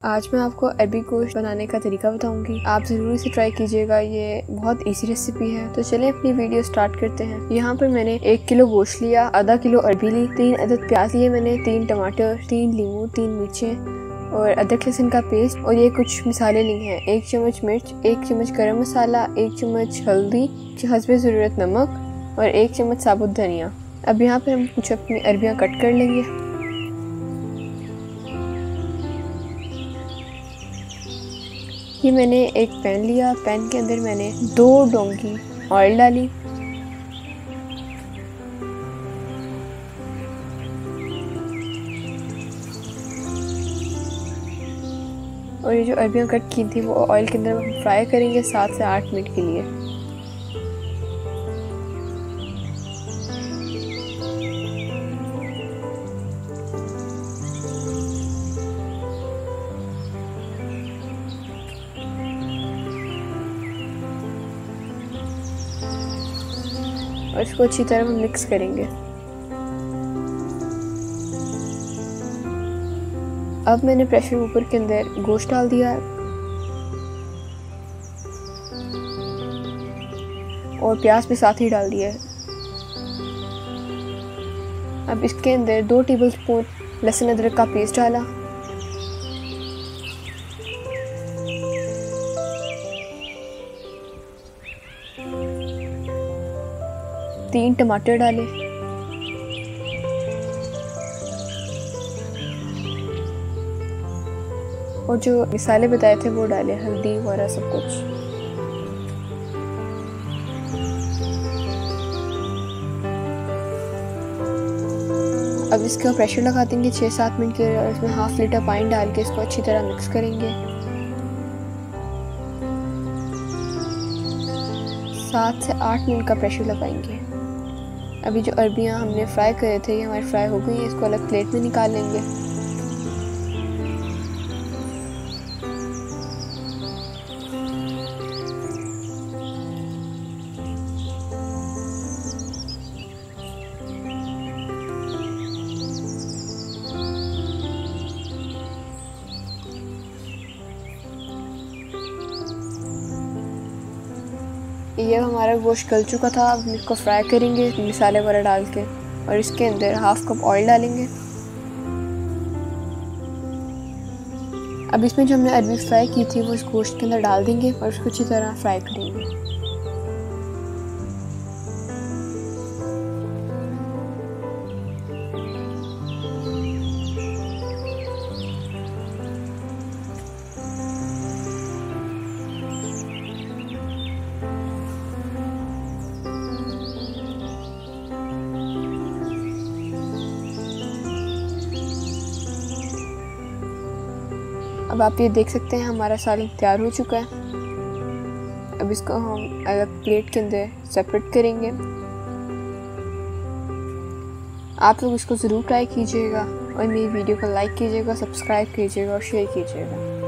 आज मैं आपको अरबी गोश्त बनाने का तरीका बताऊंगी। आप ज़रूर इसे ट्राई कीजिएगा, ये बहुत इजी रेसिपी है। तो चलें अपनी वीडियो स्टार्ट करते हैं। यहाँ पर मैंने 1 किलो गोश्त लिया, आधा किलो अरबी ली, 3 अदद प्याज लिए मैंने, 3 टमाटर, 3 लीमू, 3 मिर्चें और अदरक लहसुन का पेस्ट। और ये कुछ मिसाले ली हैं, 1 चम्मच मिर्च, 1 चम्मच गरम मसाला, 1 चम्मच हल्दी, हस्बे ज़रूरत नमक और 1 चम्मच साबुत धनिया। अब यहाँ पर हम कुछ अपनी अरबियाँ कट कर लेंगे। ये मैंने एक पैन लिया, पैन के अंदर मैंने 2 डोंगी ऑयल डाली। और ये जो अरबियाँ कट की थी वो ऑयल के अंदर हम फ्राई करेंगे 7 से 8 मिनट के लिए। और इसको अच्छी तरह हम मिक्स करेंगे। अब मैंने प्रेशर कुकर के अंदर गोश्त डाल दिया और प्याज भी साथ ही डाल दिया है। अब इसके अंदर 2 टेबलस्पून लहसुन अदरक का पेस्ट डाला, तीन टमाटर डाले, और जो मिसाले बताए थे वो डाले, हल्दी वगैरह सब कुछ। अब इसका प्रेशर लगा देंगे 6-7 मिनट के लिए और इसमें ½ लीटर पानी डाल के इसको अच्छी तरह मिक्स करेंगे। 7 से 8 मिनट का प्रेशर लगाएंगे। अभी जो अरबियाँ हमने फ्राई करे थे ये हमारी फ्राई हो गई है, इसको अलग प्लेट में निकाल लेंगे। ये हमारा गोश्त गल चुका था। अब इसको फ्राई करेंगे मसाले वगैरह डाल के और इसके अंदर ½ कप ऑयल डालेंगे। अब इसमें जो हमने अरबी फ्राई की थी वो इस गोश्त के अंदर डाल देंगे और इसको अच्छी तरह फ्राई करेंगे। अब आप ये देख सकते हैं हमारा सालन तैयार हो चुका है। अब इसको हम अलग प्लेट के अंदर सेपरेट करेंगे। आप लोग इसको ज़रूर ट्राई कीजिएगा और मेरी वीडियो को लाइक कीजिएगा, सब्सक्राइब कीजिएगा और शेयर कीजिएगा।